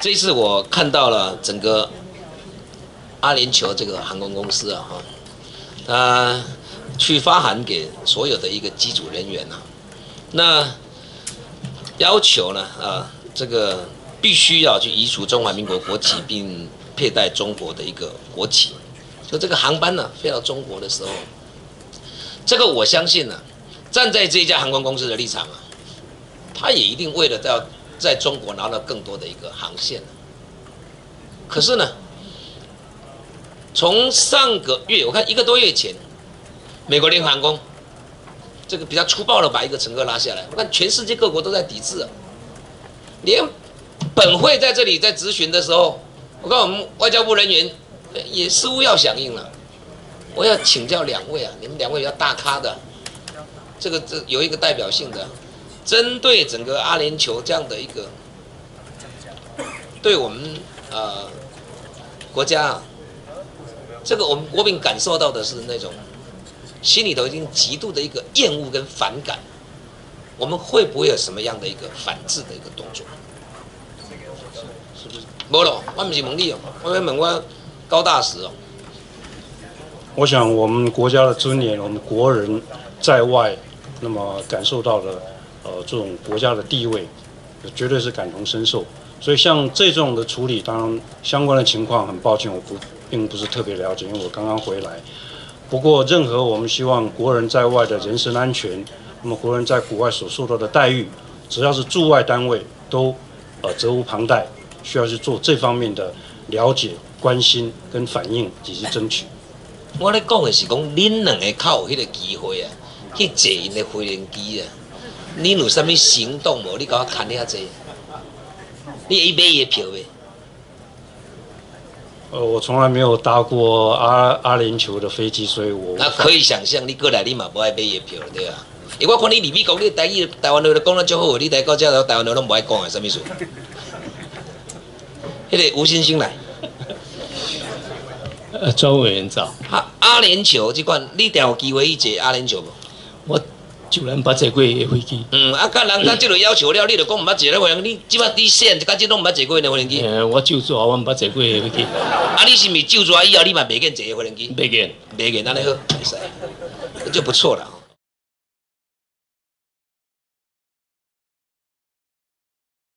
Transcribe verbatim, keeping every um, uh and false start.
这一次我看到了整个阿联酋这个航空公司啊，哈，他去发函给所有的一个机组人员啊，那要求呢，啊，这个必须要去移除中华民国国旗，并佩戴中国的一个国旗。就这个航班呢，飞到中国的时候，这个我相信呢、啊，站在这一家航空公司的立场啊，他也一定为了要在中国拿到更多的一个航线。可是呢，从上个月我看一个多月前，美国联合航空这个比较粗暴的把一个乘客拉下来，我看全世界各国都在抵制啊，连本会在这里在质询的时候，我看我们外交部人员也似乎要响应了。我要请教两位啊，你们两位比较大咖的，这个这有一个代表性的，针对整个阿联酋这样的一个，对我们呃国家啊，这个我们国民感受到的是那种心里头已经极度的一个厌恶跟反感，我们会不会有什么样的一个反制的一个动作？是不是？没咯，我不是问你哦，我要问我高大使哦。 我想，我们国家的尊严，我们国人在外，那么感受到的，呃，这种国家的地位，绝对是感同身受。所以，像这种的处理，当然相关的情况，很抱歉，我不并不是特别了解，因为我刚刚回来。不过，任何我们希望国人在外的人身安全，那么国人在国外所受到的待遇，只要是驻外单位，都呃责无旁贷，需要去做这方面的了解、关心跟反应以及争取。 我咧讲的是讲，恁两个靠有迄个机会啊，去坐因的飞行机啊，恁有啥物行动无？你甲我牵遐济，你会买伊的票未？ 呃，我从来没有搭过阿阿联酋的飞机，所以我那可以想象，你过来你嘛无爱买伊的票对啊？因为我看你入美国，你台语台湾话都讲得足好，你台到这头台湾话拢无爱讲的，啥物事？迄个吴先生来。 呃，庄委员早。 阿阿联酋这款，你定有机会去坐阿联酋无？ 我就咱捌坐过的飞机。 嗯，啊，甲人家即落要求了，你就讲毋捌坐咧飞机，你即摆你现甲即拢毋捌坐过的飞行机。 呃，我就做我毋捌坐过的飞机。 啊，你是毋是就做以后你嘛袂瘾坐的飞行机？ 袂瘾， 袂瘾，安尼好，袂使，就不错了。